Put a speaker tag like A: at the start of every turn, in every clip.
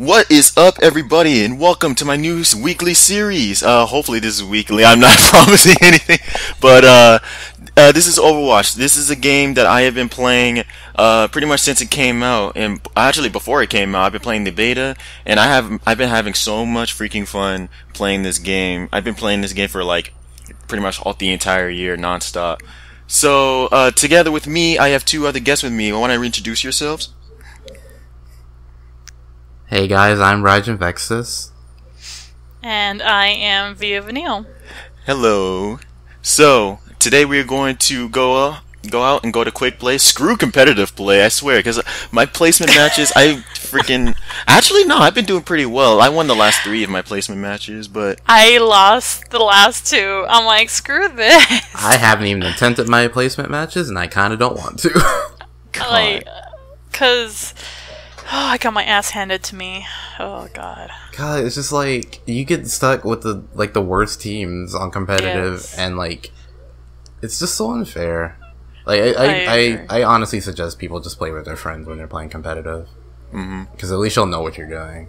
A: What is up, everybody, and welcome to my new weekly series. Hopefully this is weekly. I'm not promising anything, but this is Overwatch. This is a game that I have been playing pretty much since it came out, and actually before it came out, I've been playing the beta, and I've been having so much freaking fun playing this game. I've been playing this game for like pretty much all the entire year, nonstop. So together with me, I have two other guests with me. Want to reintroduce yourselves?
B: Hey guys, I'm Rajan Vexus.
C: And I am Via Vanille.
A: Hello. So, today we're going to go out and go to quick play. Screw competitive play, I swear, because my placement matches, Actually, no, I've been doing pretty well. I won the last 3 of my placement matches, but...
C: I lost the last 2. I'm like, screw this.
B: I haven't even attempted my placement matches, and I kind of don't want to.
C: Like, because... Oh, I got my ass handed to me. Oh god.
B: God, it's just like you get stuck with the worst teams on competitive,
C: Yes.
B: and like it's just so unfair. Like I honestly suggest people just play with their friends when they're playing competitive, because at least you'll know what you're doing.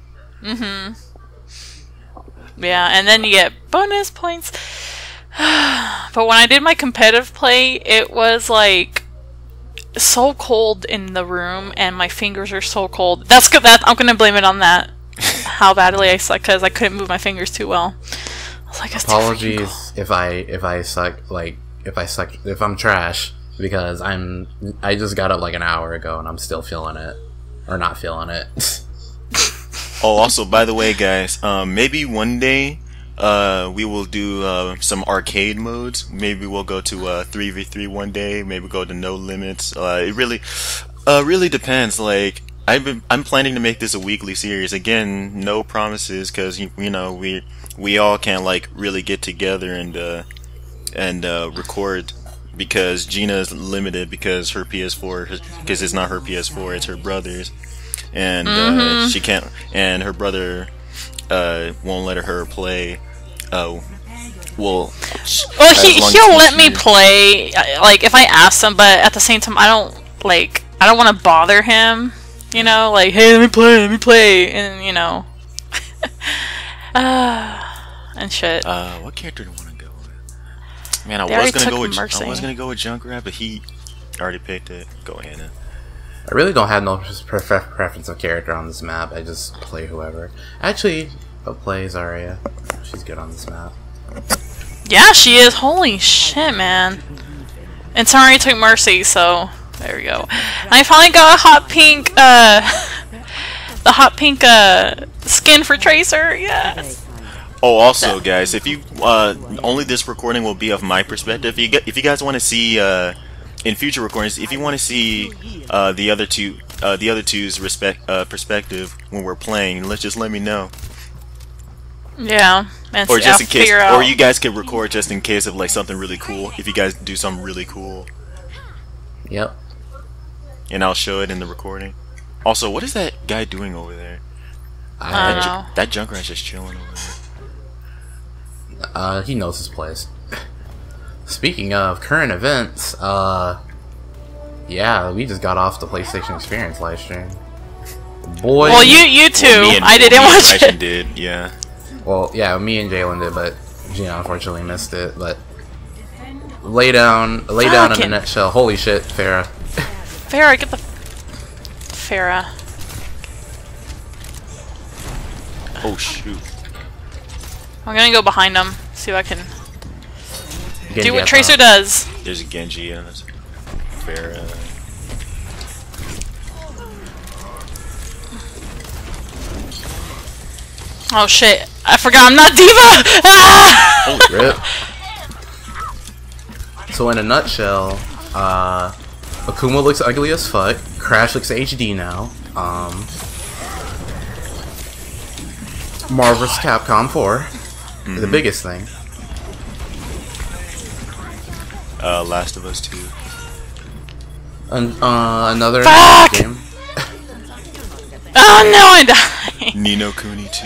C: Yeah, and then you get bonus points. But when I did my competitive play, it was like so cold in the room, and my fingers are so cold. That's good. I'm gonna blame it on that. How badly I suck, because I couldn't move my fingers too well. I was like,
B: Apologies if I suck. Like if I'm trash, because I just got up like an hour ago and I'm still feeling it, or not feeling it.
A: Oh, also, by the way, guys, maybe one day we will do some arcade modes. Maybe we'll go to 3v3 one day. Maybe go to no limits. It really depends. Like I'm planning to make this a weekly series. Again, no promises, because you know we all can't like really get together and record, because Gina's limited because her PS4, because it's not her PS4, it's her brother's, and she can't, and her brother won't let her play. He'll
C: let me play, like, if I ask him, but at the same time, I don't want to bother him, you know, like, hey, let me play, and, you know, and shit.
A: What character do I want to go with? Man, I was gonna go with Junkrat, but he already picked it. Go ahead.
B: I really don't have no preference of character on this map. I just play whoever. Actually, I'll play Zarya. She's good on this map.
C: Yeah, she is. Holy shit, man. And sorry, took Mercy, so there we go. And I finally got a hot pink, the hot pink skin for Tracer. Yes.
A: Oh, also, guys, if you only this recording will be of my perspective. If you guys want to see in future recordings, if you want to see the other two's perspective when we're playing, just let me know.
C: Yeah, and
A: or just in case, or you guys could record just in case of like something really cool. If you guys do something really cool,
B: yep,
A: and I'll show it in the recording. Also, what is that guy doing over there?
C: I don't know.
A: That Junkrat's just chilling over there.
B: He knows his place. Speaking of current events, yeah, we just got off the PlayStation Experience live stream. Boy,
C: well, you too.
A: Well,
C: I didn't watch it.
A: Did, yeah.
B: Well, yeah, me and Jalen did, but Gina unfortunately missed it. But lay down in a nutshell. Holy shit, Pharah.
C: Pharah, get the Pharah.
A: Oh shoot.
C: I'm gonna go behind him. See if I can
B: Genji
C: do what Tracer does.
A: There's a Genji and there's Pharah.
C: Oh shit! I forgot I'm not D.Va. Ah!
B: Holy rip. So in a nutshell, Akuma looks ugly as fuck. Crash looks HD now. Marvel vs. Capcom 4, the biggest thing.
A: Last of Us 2.
B: Another game.
C: Oh no, I died.
A: Ni no Kuni 2.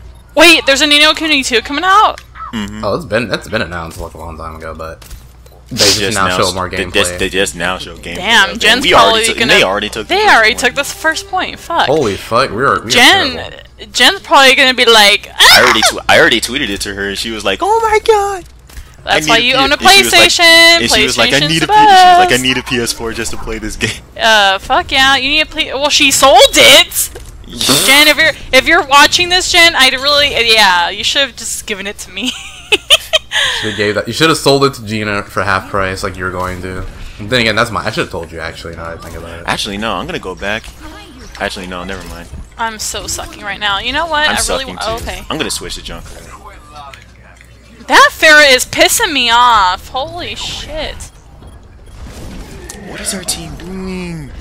C: Wait, there's a Ni no Kuni 2 coming out?
B: Oh, that's been announced like a long time ago, but They just now show more
A: They
B: gameplay.
A: just now show gameplay.
C: Damn, Jen's
A: we
C: probably
A: already
C: gonna.
A: They already took.
C: They already took this first point. Fuck.
B: Holy fuck, we are terrible.
C: Jen's probably gonna be like,
A: I already tweeted it to her, and she was like, "Oh my god."
C: that's why you own a
A: And she was like-
C: PlayStation.
A: And she was like, "I
C: PlayStation's
A: need a
C: the
A: P-" she was like, "I
C: best.
A: need a PS4 just to play this game."
C: Fuck yeah, you need a play. Well, she sold it. Jen, if you're watching this, Jen, I'd really, yeah, you should have just given it to me.
B: You should have sold it to Gina for half price, like you were going to. Then again, I should have told you. Actually, now that I think about it.
A: Actually, no. I'm gonna go back. Actually, no. Never mind.
C: I'm so sucking right now. You know what?
A: I'm
C: I really
A: sucking
C: want.
A: too.
C: Okay.
A: I'm gonna switch to Junker.
C: That Farah is pissing me off. Holy shit.
A: What is our team doing?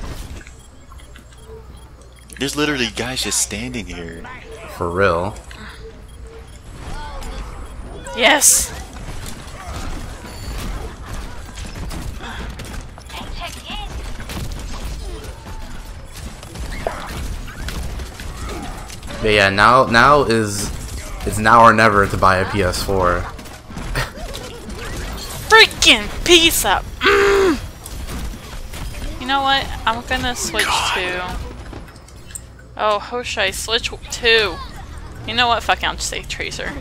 A: There's literally guys just standing here.
B: For real.
C: Yes.
B: But yeah, now is it's now or never to buy a PS4.
C: Freaking piece up. You know what? I'm gonna switch to. Oh, who should I switch to? You know what? Fuck it, I'll just say Tracer.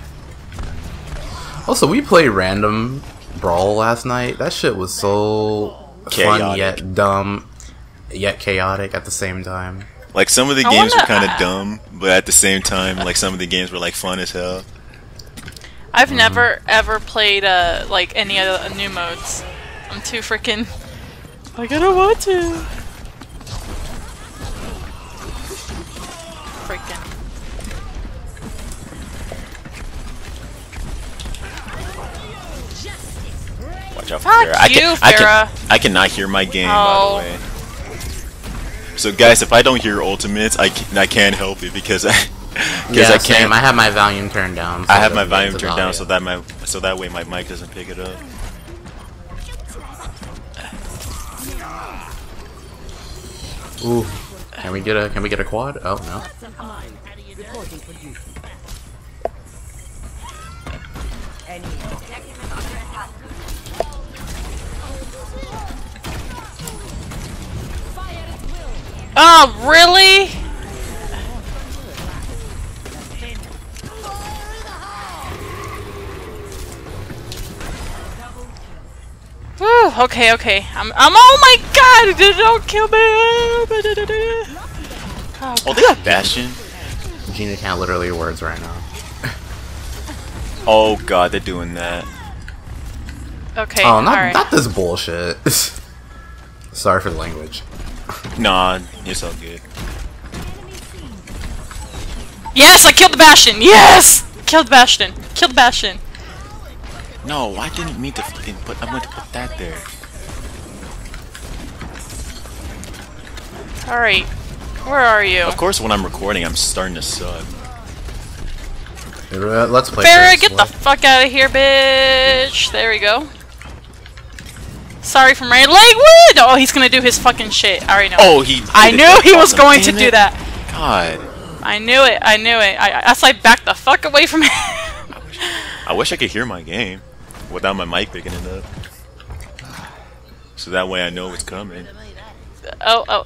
B: Also, we played random brawl last night. That shit was so fun
A: Chaotic.
B: yet dumb, yet chaotic at the same time.
A: Like some of the
C: I
A: games were
C: wanna-
A: kind of dumb, but at the same time, like some of the games were like fun as hell.
C: I've never ever played like any of the new modes. I'm too freaking. Like I don't want to. Freaking.
A: Watch out for
C: Fuck
A: Farrah.
C: you, Farrah.
A: I cannot hear my game,
C: Oh.
A: by the way. So guys, if I don't hear ultimates, I can't help it because I
B: Yeah,
A: I
B: same.
A: can't.
B: I have my volume turned down. So
A: I have
B: it
A: my
B: doesn't
A: volume
B: get
A: turned
B: the
A: down
B: audio.
A: so that way my mic doesn't pick it up.
B: Ooh, can we get a quad? Oh no.
C: Oh, really? Whew, okay. I'm oh my god, don't kill me!
A: Oh, they got Bastion.
B: Gina can't literally words right now.
A: Oh god, they're doing that.
C: Okay,
B: Oh, not
C: alright.
B: not this bullshit. Sorry for the language.
A: Nah, it's all good.
C: Yes, I killed the Bastion! Yes! Killed the Bastion! Killed the Bastion!
A: No, I didn't mean to fucking put. I meant to put that there.
C: Alright. Where are you?
A: Of course, when I'm recording, I'm starting to suck.
B: Let's play.
C: Farrah,
B: first.
C: get the fuck out of here, bitch! There we go. Sorry for my language! Oh, he's gonna do his fucking shit. I already know.
A: Oh, he.
C: I
A: did it.
C: knew
A: That's
C: he was
A: awesome.
C: going to
A: Damn
C: do
A: it.
C: that.
A: God,
C: I knew it. That's like back the fuck away from him.
A: I wish I could hear my game without my mic picking it up. So that way I know it's coming.
C: Oh.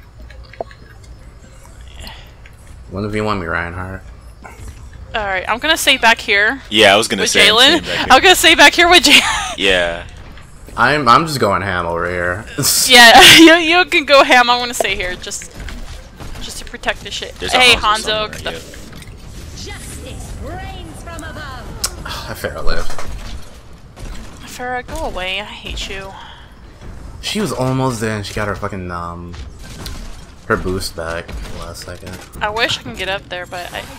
B: 1v1 me, Reinhardt.
C: Alright, I'm gonna stay back here
A: Yeah, I was gonna
C: with
A: say. I'm
C: Jalen.
A: sitting back here.
C: I'm gonna stay back here with Jalen.
A: Yeah.
B: I'm just going ham over here.
C: Yeah, you can go ham. I'm gonna stay here just to protect the shit.
A: There's a
C: Hey,
A: Hanzo
C: Hanzo,
A: somewhere,
C: get the
D: Justice reigns from above.
B: Farrah lived.
C: Farrah, go away. I hate you.
B: She was almost there and she got her fucking her boost back last second.
C: I wish I can get up there, but I.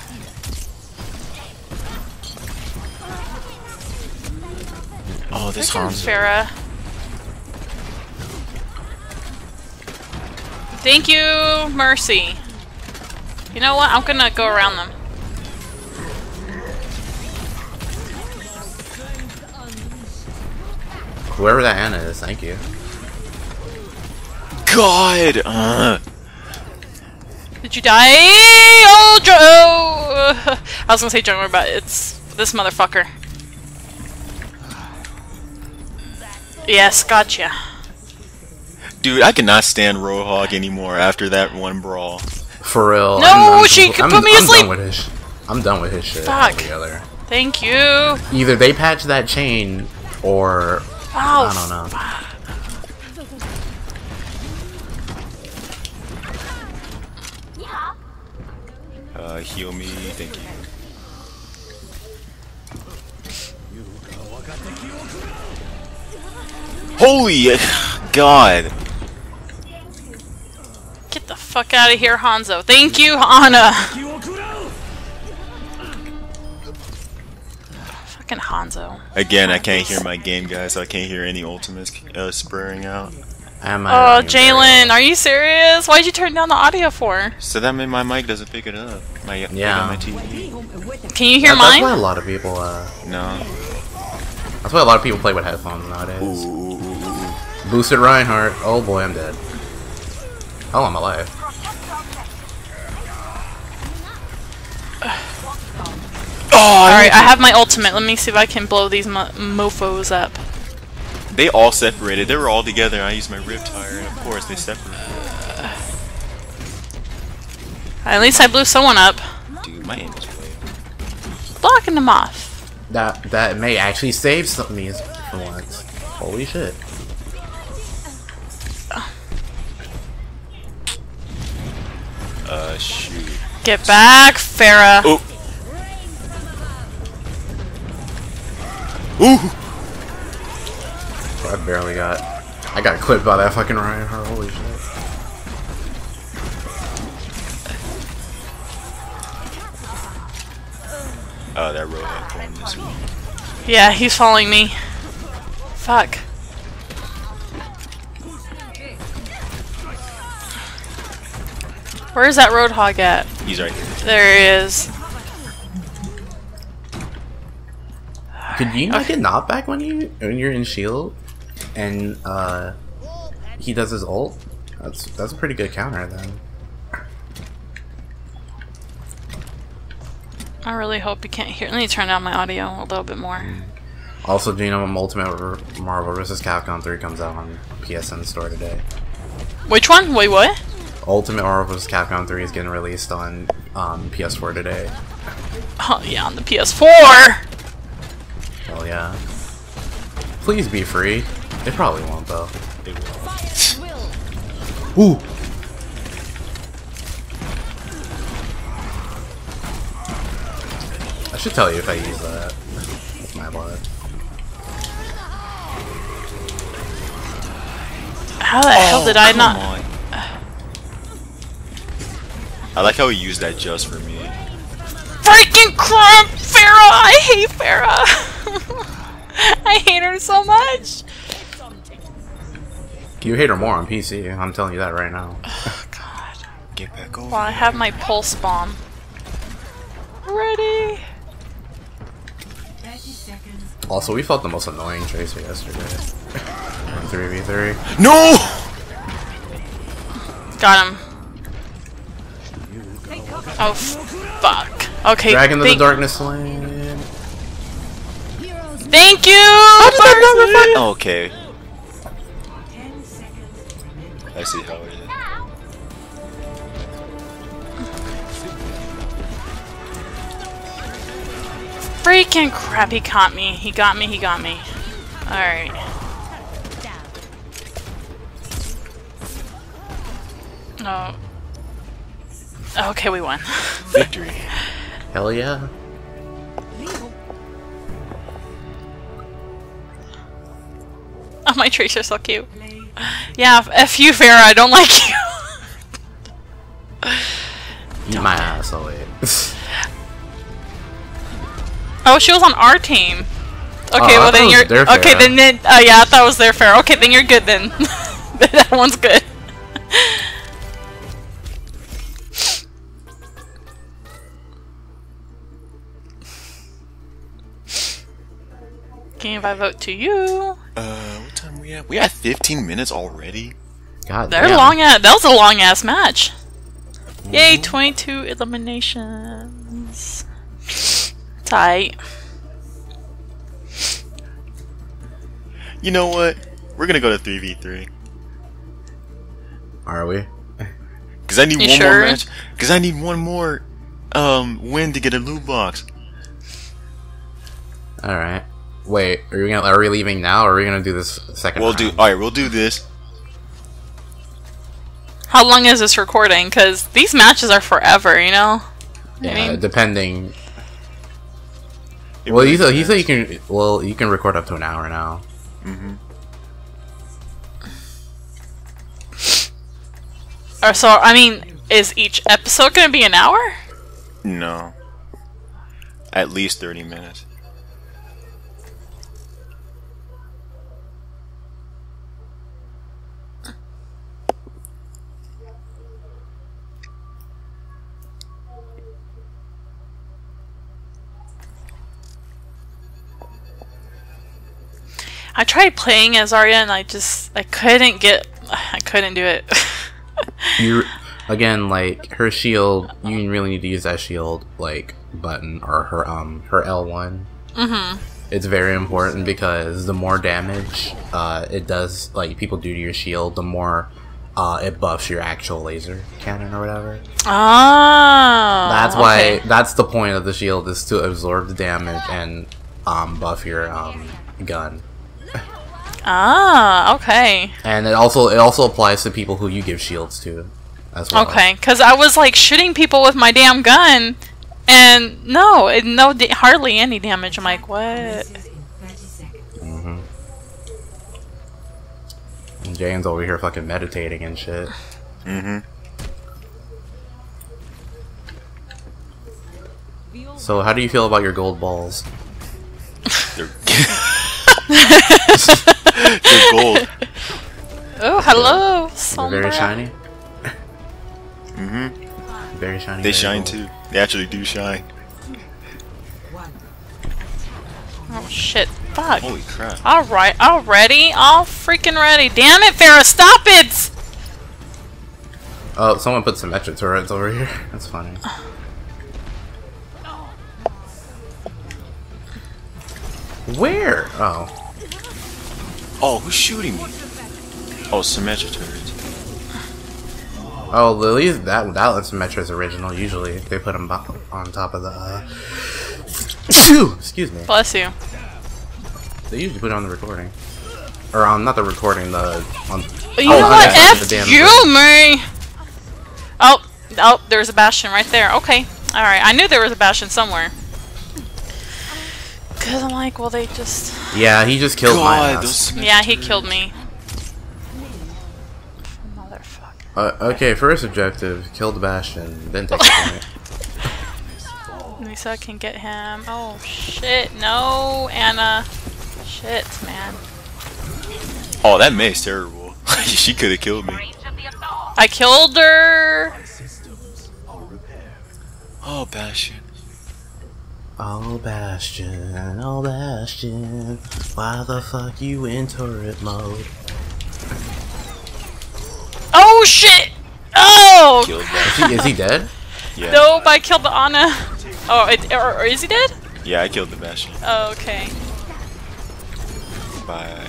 A: Oh, this
C: Freaking
A: Hanzo.
C: Farrah. Thank you, Mercy. You know what? I'm gonna go around them.
B: Whoever that Anna is, thank you.
A: God.
C: Did you die? Oh, I was gonna say Jungler, but it's this motherfucker. Yes, gotcha.
A: Dude, I cannot stand Roadhog anymore after that one brawl.
B: For real.
C: No, she could put me to sleep.
B: I'm done with his shit
C: Fuck.
B: altogether.
C: Thank you.
B: Either they patch that chain, or
C: Oh,
B: I don't know.
A: Heal me, thank you. Holy God!
C: Get the fuck out of here, Hanzo. Thank you, Ana. Fucking Hanzo.
A: Again, I can't hear my game, guys. So I can't hear any ultimates spurring out.
C: Oh, Jalen, are you serious? Why'd you turn down the audio for?
A: So that means my mic doesn't pick it up. My TV.
C: Can you hear
B: That's
C: mine?
B: why a lot of people.
A: No.
B: That's why a lot of people play with headphones nowadays.
A: Ooh.
B: Boosted Reinhardt. Oh boy, I'm dead. Oh, I'm alive.
C: Alright, I have my ultimate. Let me see if I can blow these mofos up.
A: They all separated. They were all together. I used my Riptire, and of course they separated.
C: At least I blew someone up.
A: Dude, my aim is way.
C: Blocking them off.
B: That may actually save some me for once. Holy shit.
A: Shoot.
C: Get back, Farah.
A: Oh. Ooh.
B: I barely got. I got clipped by that fucking Reinhardt. Holy shit.
A: Oh, that Roadhog going this way.
C: Yeah, he's following me. Fuck. Where's that Roadhog at?
A: He's right here.
C: There he is.
B: Could you not get knockback when you're in shield, and he does his ult? That's a pretty good counter then.
C: I really hope you can't hear. Let me turn down my audio a little bit more.
B: Also, Genome Ultimate Marvel vs. Capcom 3 comes out on PSN Store today.
C: Which one? Wait, what?
B: Ultimate Marvel vs. Capcom 3 is getting released on PS4 today.
C: Oh yeah, on the PS4.
B: Hell yeah. Please be free. They probably won't though.
A: They will.
B: Ooh! I should tell you if I use that. That's my blood.
C: How the hell did I not?
A: On. I like how he used that just for me.
C: Freaking crap, Farah! I hate Farah. I hate her so much.
B: You hate her more on PC. I'm telling you that right now.
C: Oh God.
A: Get back over.
C: Well, I have my pulse bomb. Ready?
B: Also, we fought the most annoying Tracer yesterday. 3v3.
A: No!
C: Got him. Oh fuck. Okay.
B: Dragon of the Darkness Land.
C: Thank you.
A: Okay. I see how it is.
C: Freaking crap! He caught me. He got me. He got me. All right. Oh. Okay, we won.
A: Victory.
B: Hell yeah.
C: Oh, my Tracer's so cute. Yeah, F you, Farah. I don't like you.
B: Eat my ass, oh wait.
C: Oh, she was on our team. Okay,
B: Oh,
C: well
B: I thought
C: then
B: it was
C: you're
B: their
C: okay.
B: Farah.
C: Then yeah, I thought it was their Farah. Okay, then you're good. Then that one's good. Can I vote to you?
A: What time are we at? We at 15 minutes already?
B: God
C: They're
B: damn.
C: long ass. That was a long ass match. Yay, 22 eliminations. Tight.
A: You know what? We're gonna go to 3v3.
B: Are we?
A: Cause I need
C: You
A: one
C: sure?
A: more match. Cause I need one more win to get a loot box.
B: All right. Wait, are we leaving now, or are we gonna do this second?
A: We'll
B: round?
A: do. All right, we'll do this.
C: How long is this recording? Because these matches are forever, you know?
B: Yeah,
C: I mean,
B: depending.
A: It
B: Well,
A: really
B: you said you
A: depends.
B: can. Well, you can record up to an hour now.
C: or so, I mean, is each episode going to be an hour?
A: No. At least 30 minutes.
C: I tried playing as Arya and I couldn't do it.
B: You again, like her shield. You really need to use that shield like button or her L1. It's very important because the more damage it does, like people do to your shield, the more it buffs your actual laser cannon or whatever.
C: Oh,
B: That's why.
C: okay.
B: That's the point of the shield, is to absorb the damage and buff your gun.
C: Ah, okay.
B: And it also applies to people who you give shields to, as well.
C: Okay, because I was like shooting people with my damn gun, and hardly any damage. I'm like, what?
B: And Jane's over here fucking meditating and shit. So, how do you feel about your gold balls?
A: They're, they're gold.
C: Oh, hello,
B: They're
C: Sombra.
B: very shiny. Very shiny.
A: They
B: very
A: shine
B: gold.
A: too. They actually do shine.
C: Oh shit! Fuck.
A: Holy crap.
C: All right, all ready, all freaking ready. Damn it, Farrah, stop it!
B: Oh, someone put some Symmetra turrets over here. That's funny. Where? Oh.
A: Oh, who's shooting me? Oh, Symmetra turrets.
B: Oh, Lily's that Symmetra's original. Usually they put them on top of the. Excuse me.
C: Bless you.
B: They usually put it on the recording, or on not the recording. The on.
C: You know what?
B: yeah,
C: F
B: the damn
C: you,
B: thing.
C: me. Oh, there's a Bastion right there. Okay, all right. I knew there was a Bastion somewhere. Cause I'm like, well, they just.
B: Yeah, he just killed my
A: God,
B: ass.
A: those Symmetra
C: Yeah, he
A: turrets.
C: killed me. Motherfucker.
B: Okay, first objective: kill the Bastion. Then take the point.
C: Lisa can get him. Oh shit! No, Anna. Shit, man.
A: Oh, that May's terrible. She could have killed me.
C: I killed her.
A: Oh, Bastion.
B: Oh Bastion, oh Bastion, why the fuck you in turret mode?
C: Oh shit! Oh
A: Killed Bastion.
B: Is he dead?
A: Yeah.
C: nope! I killed the Anna. Oh, or is he dead?
A: Yeah, I killed the Bastion.
C: Oh, okay.
A: Bye.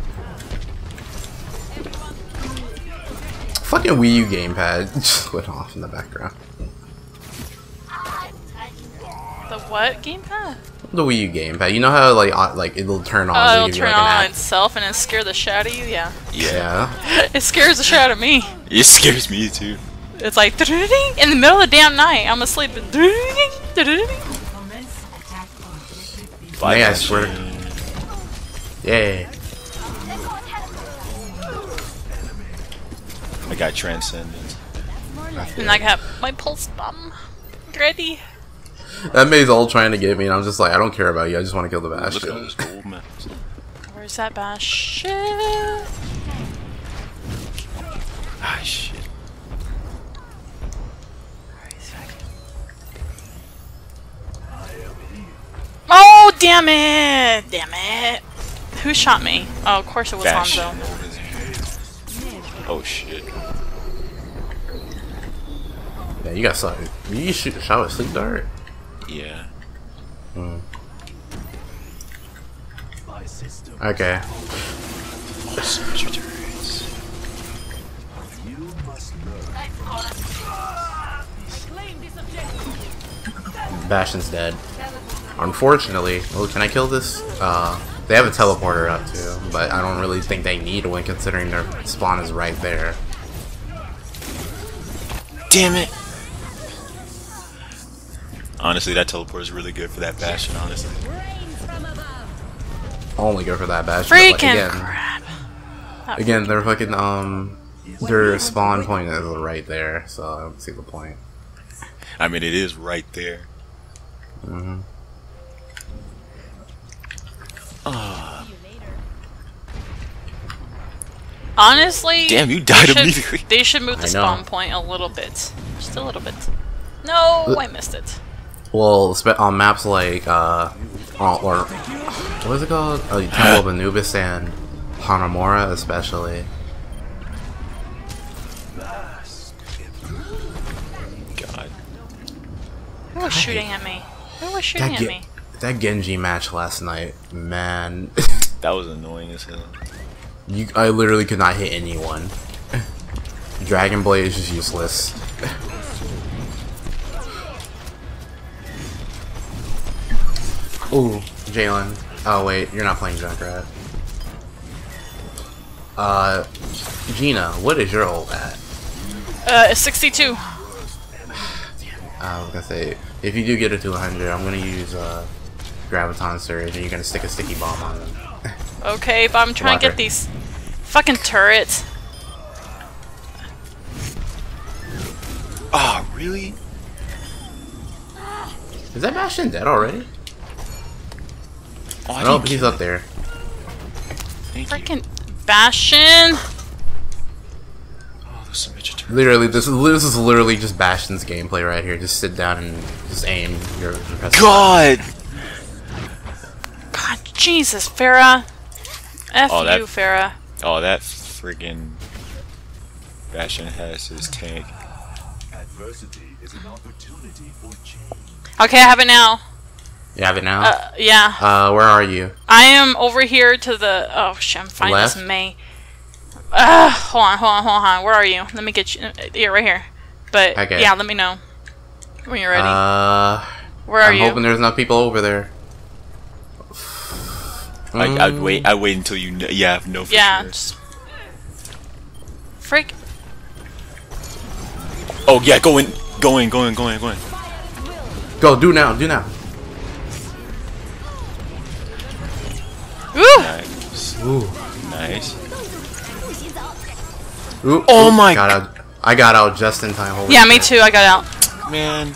B: Fucking Wii U gamepad just went off in the background.
C: The what gamepad?
B: The Wii U gamepad. You know how like it'll turn on.
C: Oh,
B: to
C: it'll
B: give you,
C: turn
B: like, an
C: on
B: app?
C: itself and then scare the shit out of you. Yeah.
B: Yeah.
C: It scares the shit out of me.
A: It scares me too.
C: It's like in the middle of the damn night. I'm asleep.
A: Bye,
B: May I
A: Bastion.
B: swear to- Yay.
A: I got Transcendence.
C: And I got my pulse bomb ready.
B: That May's all trying to get me, and I'm just like, I don't care about you. I just want to kill the
A: Look at all
B: Bastion.
A: those gold maps.
C: Where's that Bastion?
A: Ah, shit.
C: Oh, damn it! Damn it! Who shot me? Oh, of course it was
A: Bastion
C: Hanzo.
A: over there. Oh, shit.
B: Yeah, you got something. You shoot shot with sleep dart.
A: Yeah.
B: Okay.
A: Symmetra turrets.
B: Bastion's dead. Unfortunately, oh, can I kill this? They have a teleporter up too, but I don't really think they need one considering their spawn is right there.
A: Damn it! Honestly, that teleport is really good for that Bastion, honestly.
B: Only go for that Bastion. But, like,
C: Freaking crap.
B: again, their fucking their spawn point is right there, so I don't see the point.
A: I mean, it is right there.
B: Mm-hmm.
C: Honestly,
A: Damn, you died
C: they should-
A: immediately.
C: They should move the
B: I
C: spawn
B: know.
C: point a little bit. Just a little bit. No, I missed it.
B: Well, on maps like or what is it called? Temple of Anubis and Hanamura, especially.
A: God.
C: Who was shooting at me? Who was shooting at me?
B: That Genji match last night, man.
A: That was annoying as hell.
B: I literally could not hit anyone. Dragon Blade is just useless. Ooh, Jalen. Oh wait, you're not playing Junkrat. Gina, what is your ult at?
C: It's 62.
B: I was gonna say, if you do get it to 100, I'm gonna use Graviton Surge, and you're gonna stick a sticky bomb on them.
C: Okay, but I'm trying to get these fucking turrets.
A: Oh, really?
B: Is that Bastion dead already?
A: Oh, I
B: No,
A: didn't
B: he's
A: kill
B: up
A: it.
B: there.
A: Thank you.
C: Freaking Bastion.
A: Oh, the Symmetra turret.
B: Literally, this is literally just Bastion's gameplay right here. Just sit down and just aim. Your
A: God!
C: God, Jesus, Farah. F
A: Oh, that-
C: you, Farah.
A: Oh, that friggin' Bastion has his tank.
E: Adversity is an opportunity for change.
C: Okay, I have it now.
B: You have it now?
C: Yeah.
B: Where are you?
C: I am over here to the... Oh, shit, I'm finding this
B: Left?
C: May. Hold on. Where are you? Let me get you... Yeah, right here. But,
B: Okay.
C: yeah, let me know when you're ready. Where are
B: I'm
C: you?
B: hoping there's not people over there.
A: I'd wait until you know. Yeah, I know for
C: Yeah,
A: sure.
C: just... Freak.
A: Oh, yeah, go in. Going.
B: Go, do now.
C: Ooh!
A: Nice.
B: Ooh.
A: Nice.
B: Ooh.
A: Oh
B: ooh,
A: my
B: I got out just in time. Holy
C: Yeah, me
B: shit.
C: too. I got out.
A: Man.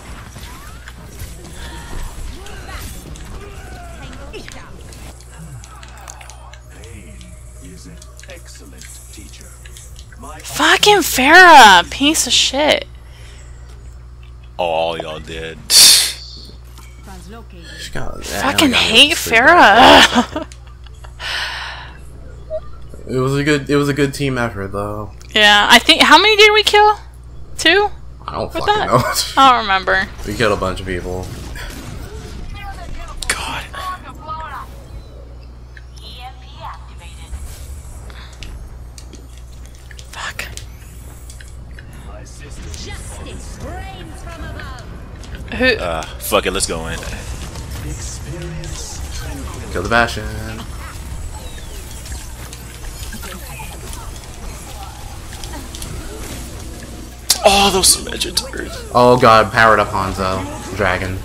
E: Is an excellent teacher. My
C: Fucking Farah! Piece of shit.
A: Oh, all y'all did.
D: Translocated.
B: She got-
C: Fucking
B: I got
C: hate
B: sleep.
C: Farah.
B: It was a good team effort though.
C: Yeah, I think... How many did we kill? 2?
B: I don't
C: What
B: fucking
C: that?
B: know.
C: I don't remember.
B: We killed a bunch of people.
A: God.
C: Fuck.
E: my sister
D: Justice reigns from above.
C: Who...
A: Fuck it, let's go in.
E: experience tranquility.
B: Kill the Bastion.
A: Oh, those Symmetra turrets.
B: Oh god, powered up Hanzo. Dragon.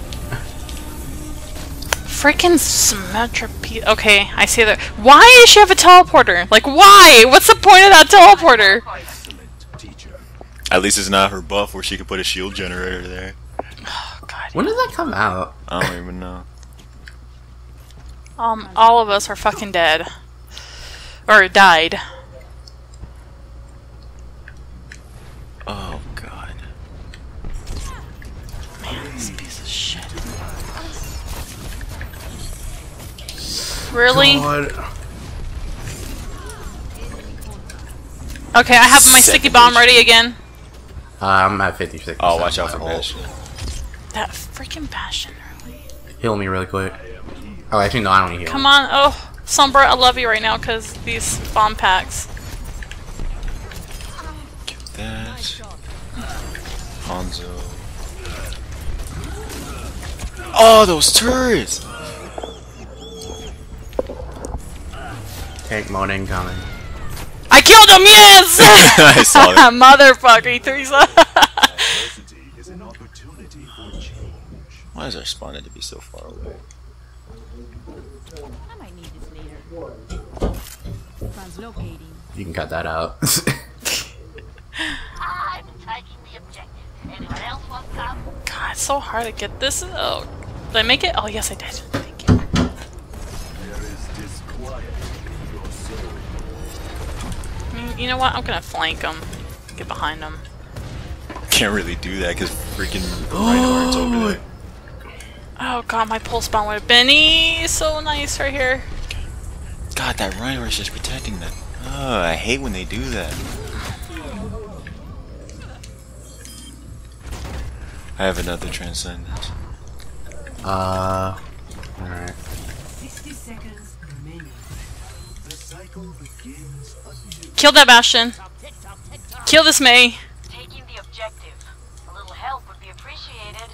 C: Freaking Symmetra piece... Okay, I see that. Why does she have a teleporter? Like, why? What's the point of that teleporter?
E: Excellent teacher.
A: At least it's not her buff where she could put a shield generator there.
C: Oh, God.
B: When did that come out?
A: I don't even know.
C: All of us are fucking dead. Or died.
A: Oh, God.
C: Man, this piece of shit. Really?
B: God.
C: Okay, I have my sticky bomb ready again.
B: I'm at 56.
A: Oh, watch out for Bastion.
C: That freaking Bastion, really.
B: Heal me really quick. Oh, actually, no, I don't need heal.
C: Come on, oh. Sombra, I love you right now because these bomb packs.
A: Get that. Hanzo. Oh, those turrets!
B: Tank mode incoming.
C: I killed him, yes!
A: I saw that.
C: Motherfucker, he threw some.
E: Adversity is an opportunity for change.
A: Why is our spawn need to be so far away?
D: I might need this later. Translocating.
B: You can cut that out.
D: I'm taking the objective. Anyone else want to come?
C: God, it's so hard to get this. Oh, did I make it? Oh, yes, I did. Thank you.
E: There is disquiet in your soul.
C: You know what? I'm gonna flank him. Get behind him.
A: Can't really do that because freaking Reinhardt's over there.
C: Oh god, my pulse bomb would have been so nice right here.
A: God, that Reinhardt's just protecting them. Oh, I hate when they do that. I have another Transcendence.
B: Alright.
D: 60 seconds remaining.
E: The cycle begins anew.
C: Kill that Bastion. Kill this Mei.
D: Taking the objective. A little help would be appreciated.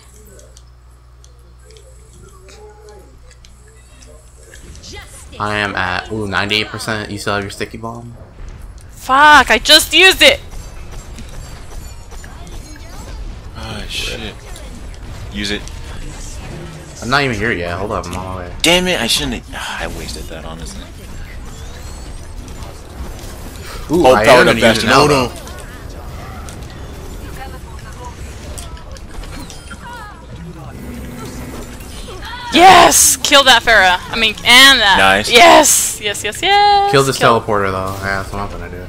D: Justice.
B: I am at, 98%. You still have your sticky bomb?
C: Fuck, I just used it.
A: Oh shit. Use it.
B: I'm not even here yet. Hold up, I'm on my way.
A: Damn it, I shouldn't have. I wasted that, honestly.
B: Ooh,
A: Oh,
B: I
A: power
B: am
A: up
B: gonna use
A: fast.
B: it
A: No,
B: now,
A: no.
B: though.
C: Yes! Kill that Pharah. I mean, and that.
A: Nice.
C: Yes! Yes, yes, yes!
B: Kill this teleporter though. Yeah, that's what I'm gonna do.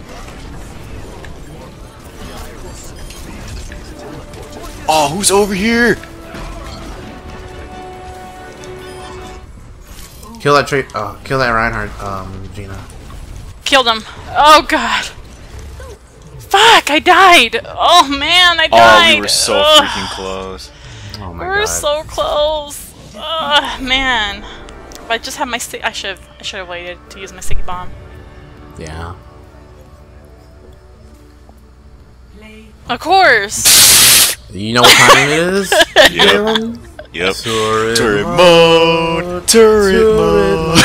A: Oh, who's over here?
B: Kill that kill that Reinhardt, Gina.
C: Killed him. Oh god. Fuck, I died! Oh man, I
A: Oh,
C: died!
A: we were so
C: Ugh.
A: freaking close.
B: Oh my
C: We were
B: god.
C: so close. Ugh, man. If I just had my stick, I should have waited to use my sticky bomb.
B: Yeah.
C: Of course.
B: You know what time it is?
A: Yep. Yep.
B: Turret
A: Turret mode. Turret mode.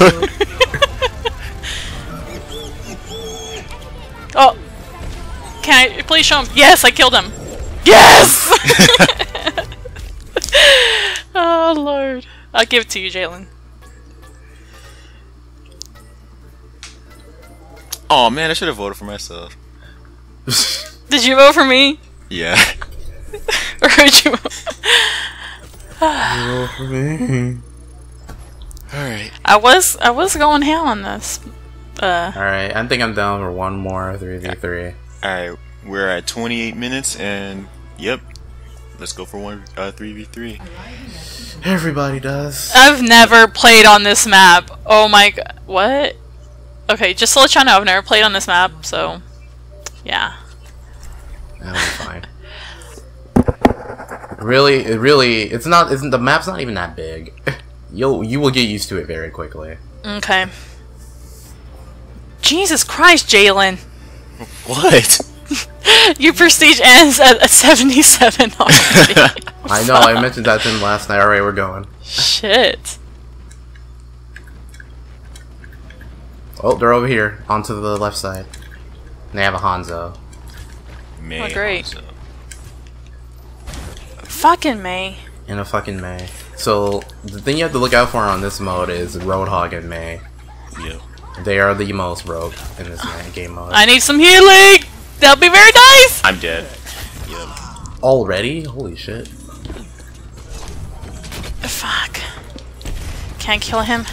C: Oh, can I please show him? Yes, I killed him. Yes. Oh lord. I'll give it to you, Jalen.
A: Oh man, I should have voted for myself.
C: Did you vote for me?
A: Yeah.
C: Or would you vote?
B: Roll for me.
A: Alright.
C: I was going ham on this.
B: Alright, I think I'm down for one more 3v3.
A: Alright, we're at 28 minutes and yep. Let's go for 3v3.
B: Everybody does.
C: I've never played on this map. Oh my god. What? Okay, just to let y'all know, I've never played on this map, so yeah.
B: That'll be fine. Really, the map's not even that big. You will get used to it very quickly.
C: Okay. Jesus Christ, Jalen.
A: What?
C: Your prestige ends at 77 already.
B: I know, I mentioned that to him last night. Alright, we're going.
C: Shit.
B: Oh, they're over here, onto the left side. And they have a Hanzo.
A: May
C: Oh, great.
A: also.
C: Fucking Mei.
B: And a fucking Mei. So, the thing you have to look out for on this mode is Roadhog and Mei.
A: Yep.
B: They are the most rogue in this game mode.
C: I need some healing! That'll be very nice!
A: I'm dead. Yep.
B: Already? Holy shit.
C: Fuck. Can't kill him.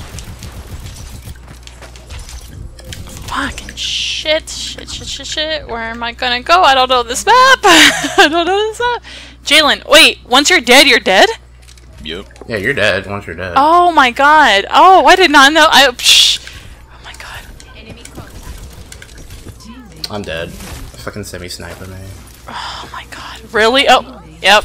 C: Fucking shit. Shit. Where am I gonna go? I don't know this map. I don't know this map. Jalen, wait. Once you're dead, you're dead?
A: Yep.
B: Yeah, you're dead once you're dead.
C: Oh my god. Oh, I did not know. Oh my god.
D: Enemy contact.
B: I'm dead. Fucking semi-sniper, man.
C: Oh my god. Really? Oh, yep.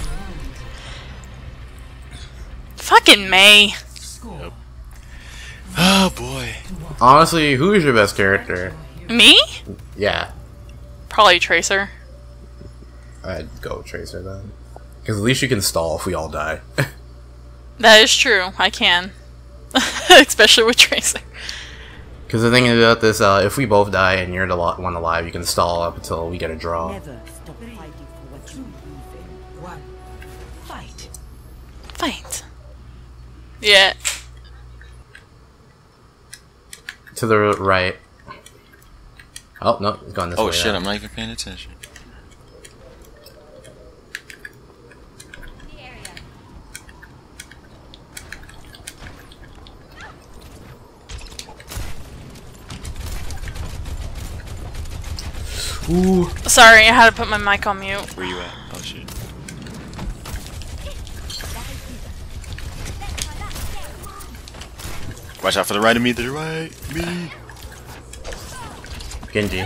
C: Fucking Mei.
A: Oh boy.
B: Honestly, who is your best character?
C: Me?
B: Yeah,
C: Probably Tracer.
B: I'd go Tracer then. Because at least you can stall if we all die.
C: That is true. I can. Especially with Tracer.
B: Because the thing about this, if we both die and you're the one alive, you can stall up until we get a draw.
F: Never stop fighting for what you believe in. One. Fight.
C: Fight. Yeah.
B: To the right. Oh, no, it's gone this way.
A: Oh shit,
B: now.
A: I'm not even paying attention.
B: Ooh.
C: Sorry, I had to put my mic on mute.
A: Where you at? Oh shit. Watch out for the right of me, to the right. Me.
B: Genji.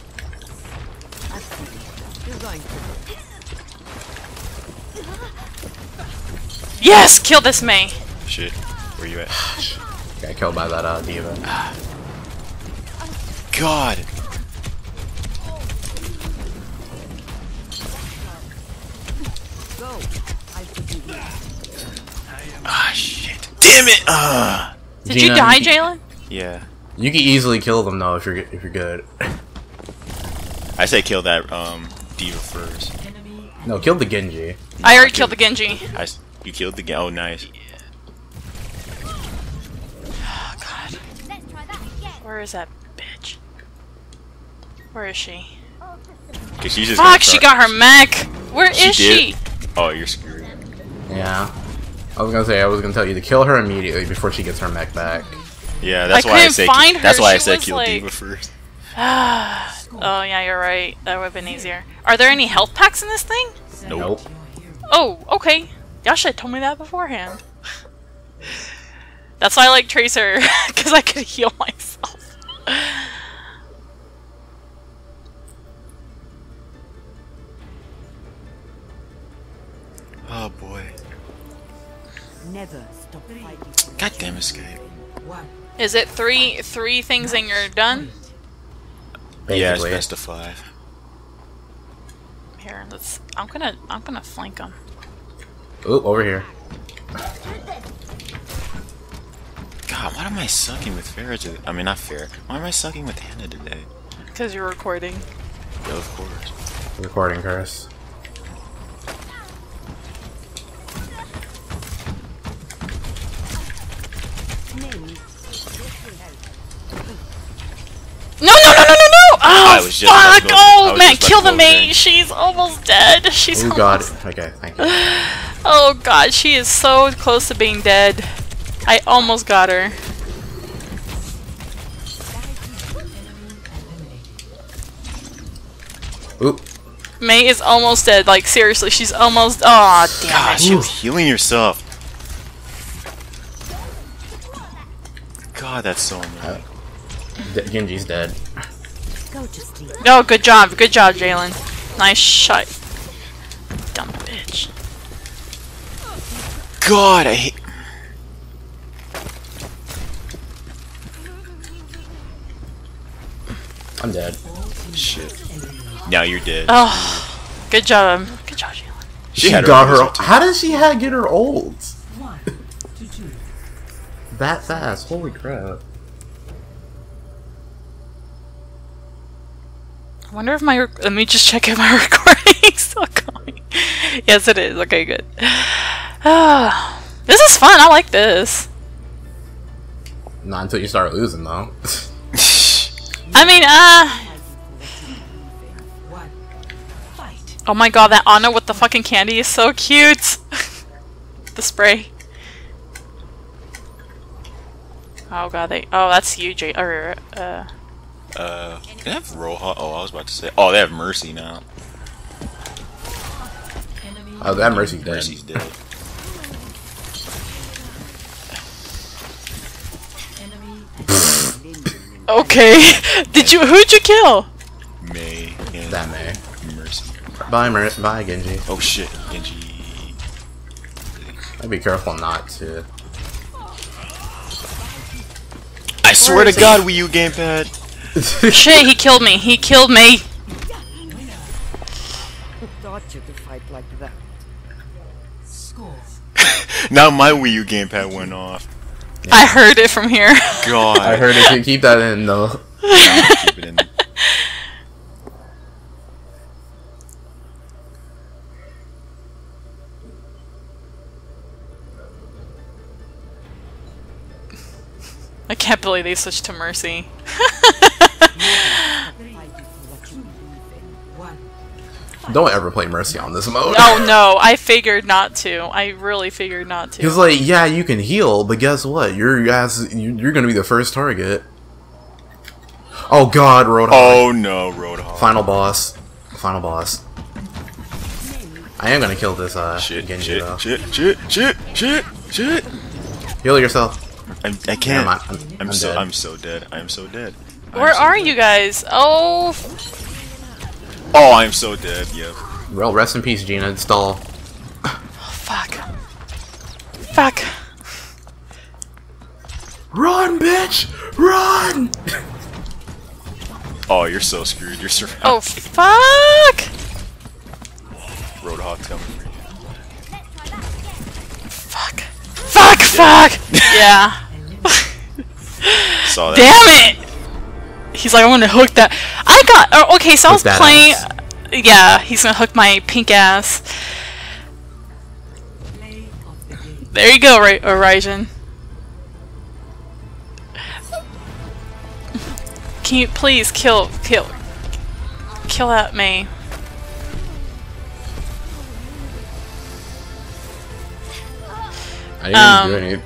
C: Yes! Kill this Mei!
A: Shit. Where you at?
B: Got killed by that diva.
A: God. Ah shit. Damn it!
C: Did
B: Gina,
C: you die, Jalen?
A: Yeah.
B: You can easily kill them though if you're good.
A: I say kill that diva first.
B: No, kill the Genji.
C: I already killed the Genji.
A: You killed the oh nice.
C: Oh god. Where is that bitch? Where is she?
A: Cause she's just
C: Fuck, she got her mech! Where is
A: She
C: she?
A: Oh, you're screwed.
B: Yeah. I was gonna tell you to kill her immediately before she gets her mech back.
A: Yeah, that's
C: I
A: why I
C: couldn't
A: say
C: find her,
A: that's why I
C: she
A: said
C: was
A: kill
C: like-
A: diva first.
C: Oh yeah, you're right. That would have been easier. Are there any health packs in this thing?
B: Nope.
C: Oh, okay. Y'all should have told me that beforehand. That's why I like Tracer, because I could heal myself.
A: Oh boy.
F: Never stop fighting for
A: God damn it, Skype.
F: one.
C: Is it three things and you're done?
A: Yeah, it's
B: Basically.
A: best of 5.
C: Here, let's. I'm gonna flank them.
B: Ooh, over here.
A: God, why am I sucking with Farrah today? I mean, not Farrah. Why am I sucking with Hannah today?
C: Because you're recording.
A: Yeah, of course.
B: Recording curse.
C: No! Oh,
A: I was just about to
C: fuck!
A: go- I
C: Oh,
A: was
C: man,
A: just about
C: kill
A: to
C: the
A: go
C: mate.
A: there.
C: She's almost dead. She's
B: Oh god.
C: almost...
B: Okay, thank you.
C: Oh, God, she is so close to being dead. I almost got her.
B: Oop.
C: May is almost dead. Like, seriously, she's almost... Aw, damn it.
A: Gosh, you was healing yourself. God, that's so annoying.
B: Genji's dead.
F: Go to sleep.
C: Oh, good job, Jalen. Nice shot. Dumb bitch.
A: God, I hate.
B: I'm dead.
A: Shit. Now you're dead.
C: Oh, good job. Good job, Jalen.
A: She had
B: got
A: her.
B: her. How did she get her ults? That fast? Holy crap!
C: I wonder if my... Let me just check if my recording's still going. Yes, it is. Okay, good. This is fun. I like this.
B: Not until you start losing, though.
C: I mean,
F: One. Fight.
C: oh my god, that Anna with the fucking candy is so cute. The spray. Oh god, oh, that's you, Jay. Or,
A: Can they have Roha? Oh, I was about to say. Oh, they have Mercy now.
B: Oh, that Mercy's dead.
A: Mercy's dead.
C: okay. Who'd you kill?
A: May and
B: That May.
A: Mercy.
B: Bye, Genji.
A: Oh shit, Genji.
B: I'd be careful not to.
A: I swear to God, Wii U gamepad.
C: Shit, he killed me. He killed me.
F: Thought you could fight like that. Score.
A: Now my Wii U gamepad went off.
C: I heard it from here.
A: God.
B: I heard it. Keep that in though.
A: Keep it in.
C: I can't believe they switched to Mercy.
B: Don't ever play Mercy on this mode.
C: Oh no, I figured not to. I really figured not to.
B: He's like, yeah, you can heal, but guess what? You're gonna be the first target. Oh God, Roadhog.
A: Oh no, Roadhog.
B: Final boss. Final boss. I am gonna kill this
A: Shit,
B: Genji though.
A: shit.
B: Heal yourself.
A: I can't.
B: I'm dead.
A: I'm so dead. I'm so dead.
C: Where are you guys? Oh,
A: Oh, I'm so dead. Yep.
B: Well, rest in peace, Gina. Stall.
C: fuck. Fuck.
B: Run, bitch! Run!
A: Oh, you're so screwed. You're surrounded.
C: Oh, fuck!
A: Roadhog's coming for you.
C: Fuck. Fuck, fuck! Yeah.
A: Saw that.
C: Damn it! He's like, I'm gonna hook that. I got. Oh, okay, so I was
B: Hook that
C: playing.
B: ass.
C: Yeah, he's gonna hook my pink ass. There you go, Raijin. Can you please kill that Mei?
B: I didn't even do any.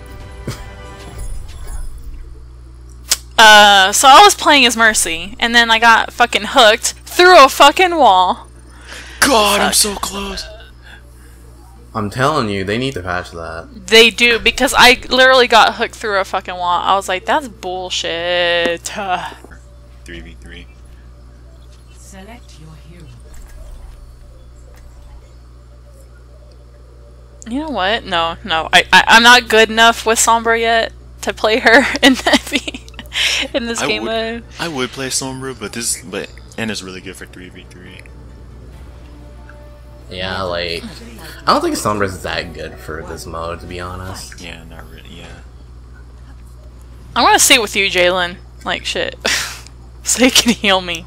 C: So I was playing as Mercy, and then I got fucking hooked through a fucking wall.
A: God, I'm so close.
B: I'm telling you, they need to patch that.
C: They do, because I literally got hooked through a fucking wall. I was like, that's bullshit.
A: 3v3.
F: Select your hero.
C: You know what? No. I'm not good enough with Sombra yet to play her in in this game mode.
A: I would play Sombra, but Anna's really good for 3v3.
B: Yeah, like, I don't think Sombra's that good for this mode, to be honest.
A: Yeah, not really. Yeah.
C: I want to stay with you, Jalen. Like, shit. So you can heal me.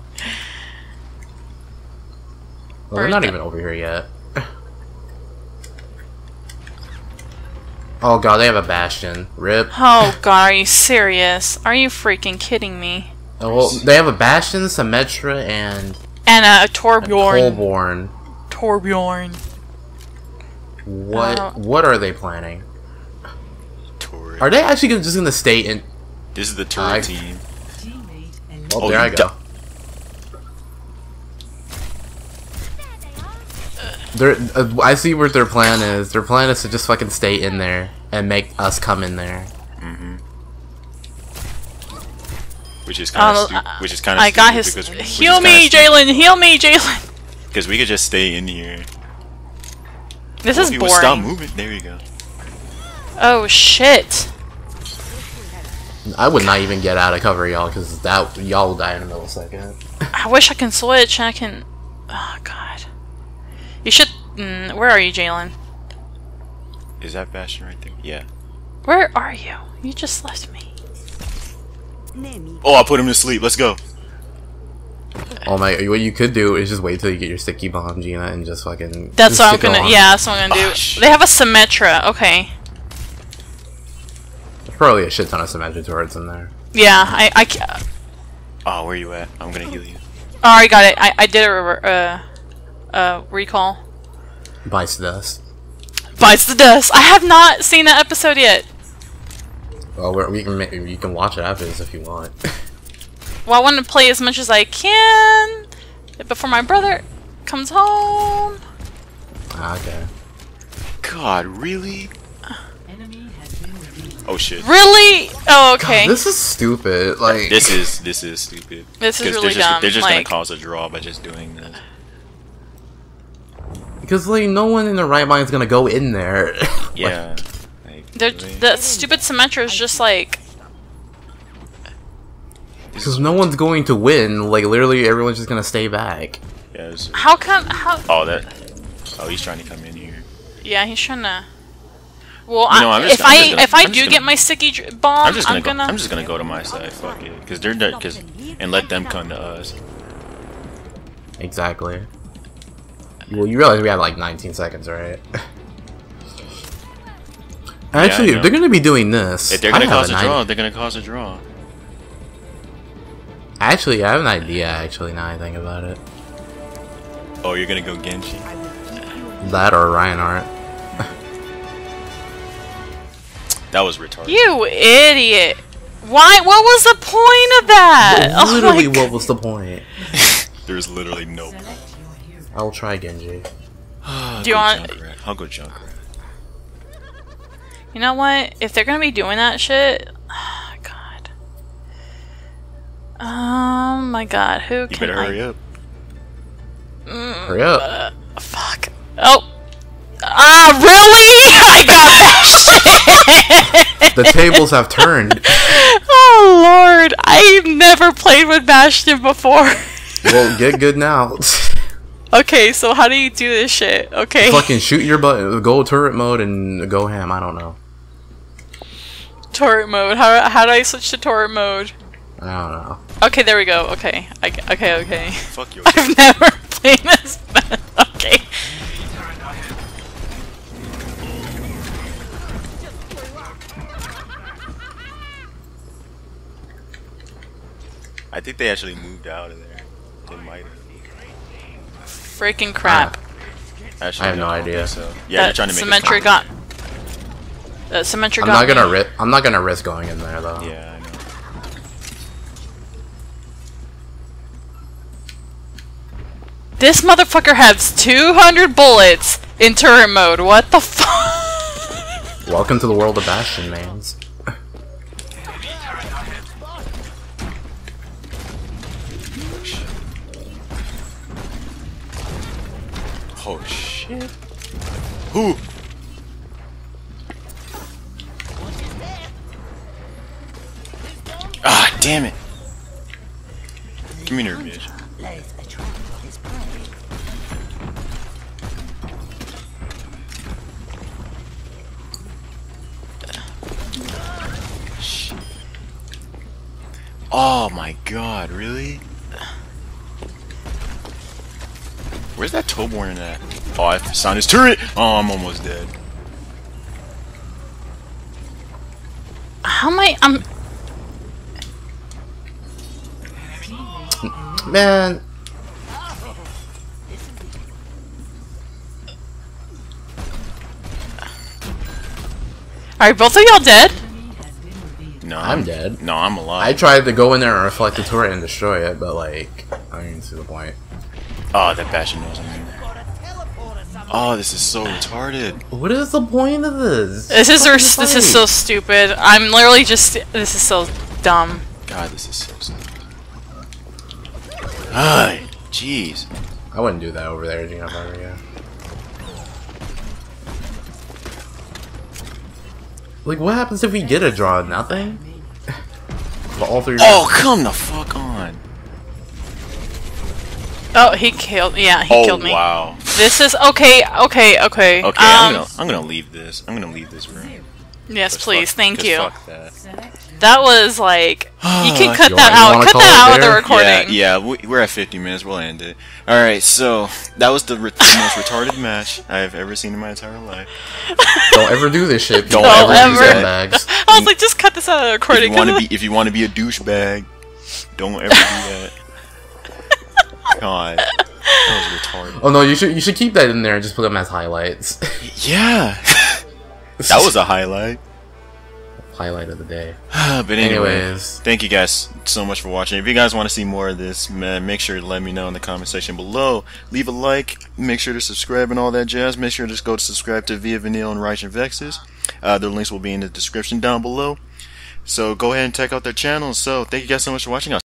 B: Well, they're not even over here yet. Oh God, they have a Bastion. Rip.
C: Oh god, are you serious? Are you freaking kidding me?
B: Oh, well, they have a Bastion, Symmetra, and
C: And a Torbjorn.
B: Torbjorn.
C: Torbjorn.
B: What are they planning?
A: Turret.
B: Are they actually just gonna stay in?
A: This is the turret team.
F: Teammate and
B: Oh,
A: Oh,
B: there
A: you
B: I go. I see what their plan is. Their plan is to just fucking stay in there and make us come in there.
A: Which is kind of which is kind of
C: I got his. Heal me, Jalen! Heal me, Jalen!
A: Because we could just stay in here.
C: This
A: Well,
C: is
A: if you would stop
C: boring.
A: moving. There you go.
C: Oh shit!
B: I would not even get out of cover, y'all, because y'all will die in a millisecond.
C: I wish I can switch and I can. Oh god. You should. Where are you, Jalen?
A: Is that Bastion right there? Yeah.
C: Where are you? You just left me.
A: Oh, I put him to sleep. Let's go.
B: Oh my! What you could do is just wait till you get your sticky bomb, Gina, and just fucking.
C: That's
B: just
C: what I'm
B: stick it
C: gonna.
B: on.
C: Yeah, that's what I'm gonna do.
A: Oh, shit.
C: They have a Symmetra. Okay.
B: There's probably a shit ton of Symmetra turrets in there.
C: Yeah,
A: Oh, where you at? I'm gonna heal you.
C: I already got it. I did a recall.
B: Bites dust.
C: Bites the dust. I have not seen that episode yet.
B: Well, you can watch it after this if you want.
C: Well, I want to play as much as I can before my brother comes home.
B: Okay.
A: God, really?
F: enemy has been revealed.
A: Oh shit.
C: Really? Oh, okay.
B: This is stupid. Like
A: This is stupid.
C: This is
A: 'Cause
C: really dumb,
A: They're just
C: like-
A: gonna cause a draw by just doing this.
B: because like no one in their right mind is gonna go in there.
A: Yeah. Like, really?
C: The stupid Symmetra is just like
B: Because no one's going to win. Like, literally, everyone's just gonna stay back.
A: Yeah.
C: How come? How?
A: Oh, he's trying to come in here.
C: Yeah, he's trying to. Well,
A: You know, I'm just-
C: if I
A: I'm
C: do
A: just
C: get
A: gonna-
C: my sticky bomb,
A: I'm just gonna go to my side. Fuck it, because and let them come to us.
B: Exactly. Well, you realize we have like 19 seconds, right? Actually,
A: I
B: if they're gonna be doing this,
A: If they're gonna cause a draw, they're gonna cause a draw.
B: Actually, I have an idea. Actually, now I think about it,
A: Oh, you're gonna go Genji?
B: that or Reinhardt.
A: That was retarded.
C: You idiot! Why? What was the point of that? Oh my
B: Literally,
C: God.
B: what was the point?
A: There's literally no.
B: I'll try Genji.
C: Do you want?
A: I'll go Junkrat.
C: You know what? If they're gonna be doing that shit, oh, God. Oh my God, who
A: You
C: can
A: better hurry up.
B: Hurry up!
C: Fuck. Oh. Ah, really? I got Bastion!
B: The tables have turned.
C: Oh, Lord. I've never played with Bastion before.
B: Well, get good now.
C: Okay, so how do you do this shit? Okay.
B: Fucking shoot your button, go turret mode, and go ham. I don't know.
C: Turret mode. How do I switch to turret mode?
B: I don't know.
C: Okay, there we go. Okay. Okay.
A: Fuck you.
C: I've never played this. Okay.
A: I think they actually moved out of there. They might have.
C: Freaking crap.
A: Actually,
B: I have no
A: don't
B: idea.
A: think So yeah, they're trying to make
C: Symmetric
A: it.
C: got. Symmetric
B: I'm
C: got.
B: not
C: me.
B: gonna risk. I'm not gonna risk going in there though.
A: Yeah, I know.
C: This motherfucker has 200 bullets in turret mode. What the fuck?
B: Welcome to the world of Bastion, mans.
A: Oh shit. Who? Ah, damn it. Give me your bitch. Oh my god, really? Where's that Toborn at? Oh, I found his turret! Oh, I'm almost dead.
C: How am I?
B: Man,
C: Alright, both of y'all dead?
A: No,
B: I'm dead.
A: No, I'm
B: I
A: alive.
B: tried to go in there and reflect the turret and destroy it, but like, I didn't see the point.
A: Oh, that Bastion knows I'm in there. Oh, this is so retarded.
B: What is the point of this?
C: This is so stupid. I'm literally just. This is so dumb.
A: God, this is so stupid. Ay, jeez.
B: I wouldn't do that over there, Gina. If I were you. Like, what happens if we get a draw? Nothing. But all three.
A: Oh, come the fuck on.
C: Oh, he killed. Yeah, he killed me.
A: Oh, wow.
C: This is okay. Okay.
A: Okay, I'm gonna leave this. I'm gonna leave this room.
C: Yes,
A: 'Cause
C: please.
A: fuck-
C: Thank
A: 'cause
C: you.
A: Fuck that.
C: That was like. You can cut
B: You
C: that
B: wanna
C: out. Cut
B: call
C: that
B: it
C: out of the
B: there?
C: recording.
A: Yeah, we're at 50 minutes. We'll end it. All right, so that was the most retarded match I've ever seen in my entire life.
B: Don't ever do this shit.
A: Don't
B: Don't
C: ever.
B: do sandbags.
C: I was like, just cut this out of the recording.
A: If you want to be a douchebag, don't ever do that. God, that was retarded.
B: Oh no, you should keep that in there and just put them as highlights.
A: Yeah, that was a highlight.
B: Highlight of the day.
A: But anyway,
B: Anyways.
A: thank you guys so much for watching. If you guys want to see more of this, man, make sure to let me know in the comment section below. Leave a like, make sure to subscribe and all that jazz. Make sure to just go to subscribe to Via Vanille and Reich and Vexus. The links will be in the description down below. So go ahead and check out their channels. So thank you guys so much for watching.